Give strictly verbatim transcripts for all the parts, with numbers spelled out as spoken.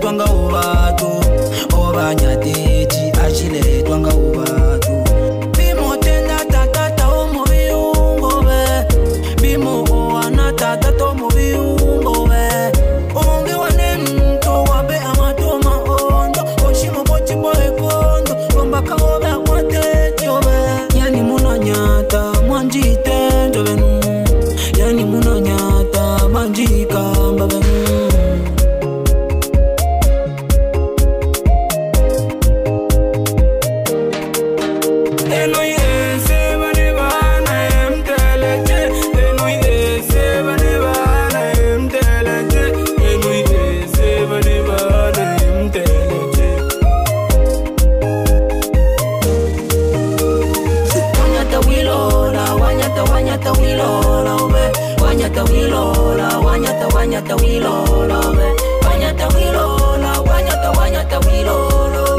twanga ubatu obanya teji achile twanga ubatu bimo tenda tata omo biungo be bimo oana tata tomo biungo be onge wane mto wabe amatoma ondo oshimo bochi boy kondo romba kaobe akwate obe yani munanyata mwanjite ndovenu yani munanyata manjika mbavenu Wanyata wilola, wanyata wanyata wilola, wanyata wilola, wanyata wanyata wilola.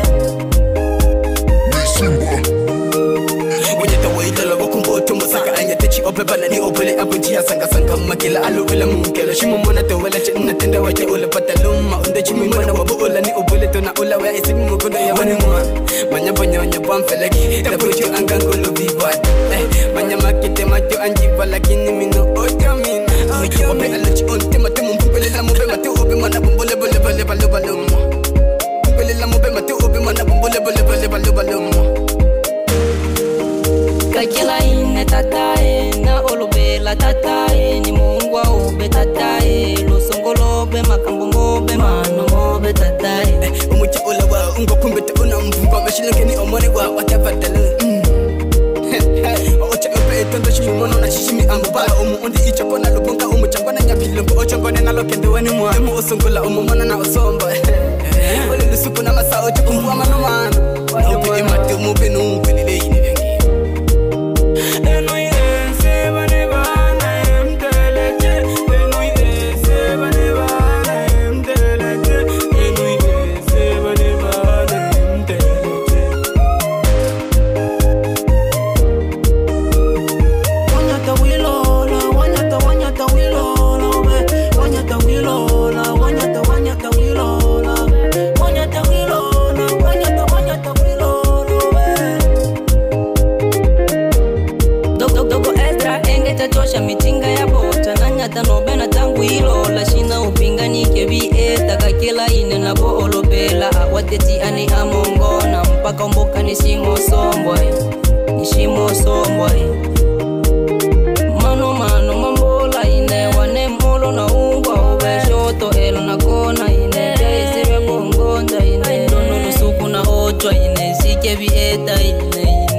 Wanyata wilola, wakumbo tumbo saka anya techi ope balani opele abunji sanga sanga makila alu wala mungela shimu mona to wala china tenda wache ula pataluma unde chimi mona wabu ula ni opele to na ula wa isi mukondo ya wani mwa manya banyo nya pamfelaki tabuju angangolo vivat manya makite majo anjiva lakini mino oja mina ope alachi onte mate mumpele la mube mate obe mana bumbole bole bole bale bale mo mumpele la mube mate obe mana bumbole bole bole bale bale mo kakila ine tatae na olobela tatae ni mungwa obe tatae losongolo be makambo mobe mano mobe tatae umuchi ola wa ungo kumbete una mvungo mashilengeni omone wa watavadala ocha ope tondo shimono na shishimi ambala umu undi ichokona lubunga umu changwana nyapilumbu ochongone na lokende wani mwa emu osongola umu mwana na osomba ole lusuku na masa ocha kumbuwa mano mana ope imati umube nungu lile ini vengi mitinga ya bota nanyata nobena tangu ilo la shina upingani kevieta kakila ine na boolobela awateti ani amongona mpaka mboka nishimo sombwa nishimo sombwa mano mano mambola ine wane molo na ungwa ube shoto elo na kona ine deisiwe bongonda ine ndono nusuku na otwa ine sikevieta ine